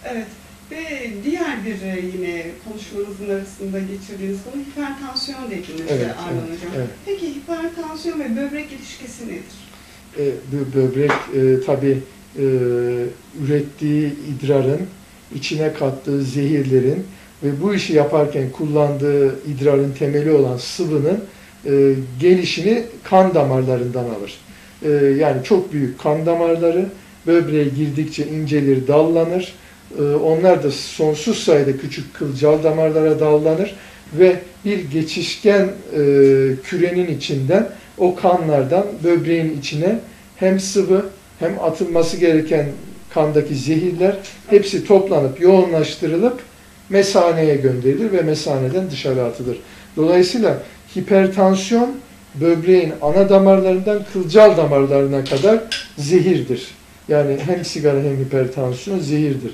Evet. Ve diğer bir yine konuşmanızın arasında geçirdiğiniz konu hipertansiyon dediniz Evet, Arman evet, Hocam. evet. Peki hipertansiyon ve böbrek ilişkisi nedir? Böbrek tabii ürettiği idrarın içine kattığı zehirlerin ve bu işi yaparken kullandığı idrarın temeli olan sıvının gelişini kan damarlarından alır. Yani çok büyük kan damarları böbreğe girdikçe incelir, dallanır. Onlar da sonsuz sayıda küçük kılcal damarlara dallanır ve bir geçişken kürenin içinden o kanlardan böbreğin içine hem sıvı hem atılması gereken kandaki zehirler hepsi toplanıp yoğunlaştırılıp mesaneye gönderilir ve mesaneden dışarı atılır. Dolayısıyla hipertansiyon böbreğin ana damarlarından kılcal damarlarına kadar zehirdir. Yani hem sigara hem hipertansiyon zehirdir.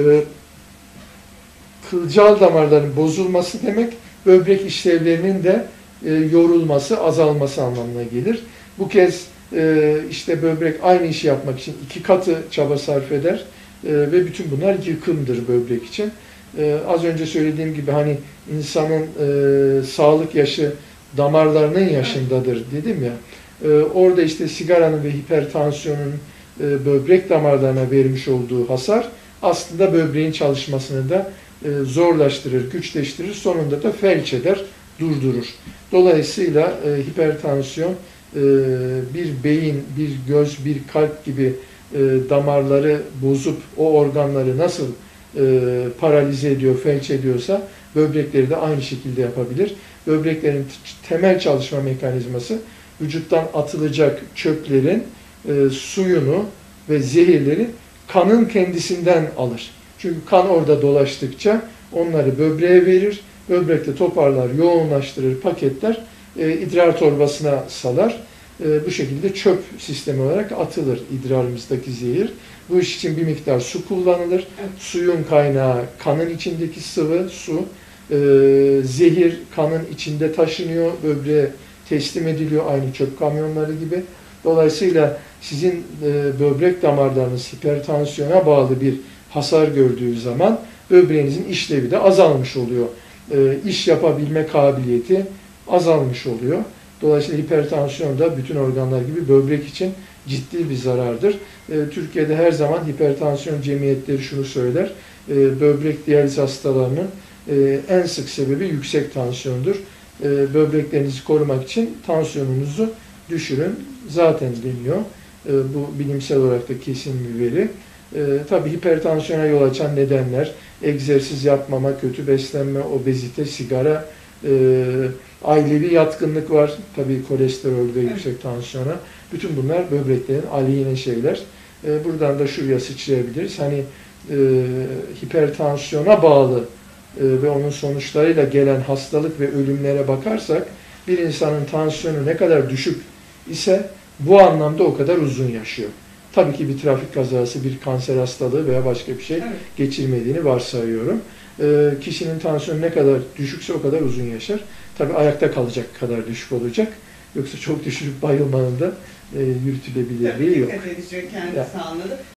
Kılcal damarların bozulması demek böbrek işlevlerinin de yorulması, azalması anlamına gelir. Bu kez işte böbrek aynı işi yapmak için 2 katı çaba sarf eder ve bütün bunlar yıkımdır böbrek için. Az önce söylediğim gibi hani insanın sağlık yaşı damarlarının yaşındadır dedim ya. Orada işte sigaranın ve hipertansiyonun böbrek damarlarına vermiş olduğu hasar aslında böbreğin çalışmasını da zorlaştırır, güçleştirir, sonunda da felç eder, durdurur. Dolayısıyla hipertansiyon bir beyin, bir göz, bir kalp gibi damarları bozup o organları nasıl paralize ediyor, felç ediyorsa böbrekleri de aynı şekilde yapabilir. Böbreklerin temel çalışma mekanizması vücuttan atılacak çöplerin suyunu ve zehirleri kanın kendisinden alır. Çünkü kan orada dolaştıkça onları böbreğe verir. Böbrekte toparlar, yoğunlaştırır, paketler, idrar torbasına salar. Bu şekilde çöp sistemi olarak atılır idrarımızdaki zehir. Bu iş için bir miktar su kullanılır. Evet. Suyun kaynağı kanın içindeki sıvı, su. Zehir kanın içinde taşınıyor, böbreğe teslim ediliyor aynı çöp kamyonları gibi. Dolayısıyla sizin böbrek damarlarınız hipertansiyona bağlı bir hasar gördüğü zaman böbreğinizin işlevi de azalmış oluyor. İş yapabilme kabiliyeti azalmış oluyor. Dolayısıyla hipertansiyon da bütün organlar gibi böbrek için ciddi bir zarardır. Türkiye'de her zaman hipertansiyon cemiyetleri şunu söyler, böbrek diyaliz hastalarının en sık sebebi yüksek tansiyondur. Böbreklerinizi korumak için tansiyonunuzu düşürün. Zaten deniyor. Bu bilimsel olarak da kesin bir veri. Tabii hipertansiyona yol açan nedenler, egzersiz yapmama, kötü beslenme, obezite, sigara, ailevi yatkınlık var. Tabii kolesterol ve yüksek tansiyona. Bütün bunlar böbreklerin aleyhine şeyler. Buradan da şuraya sıçrayabiliriz. Hani hipertansiyona bağlı ve onun sonuçlarıyla gelen hastalık ve ölümlere bakarsak bir insanın tansiyonu ne kadar düşük ise bu anlamda o kadar uzun yaşıyor. Tabii ki bir trafik kazası, bir kanser hastalığı veya başka bir şey geçirmediğini varsayıyorum. Kişinin tansiyonu ne kadar düşükse o kadar uzun yaşar. Tabii ayakta kalacak kadar düşük olacak. Yoksa çok düşürüp bayılmanın da yürütülebilirliği yok. Dikkat edecek kendi sağlığına.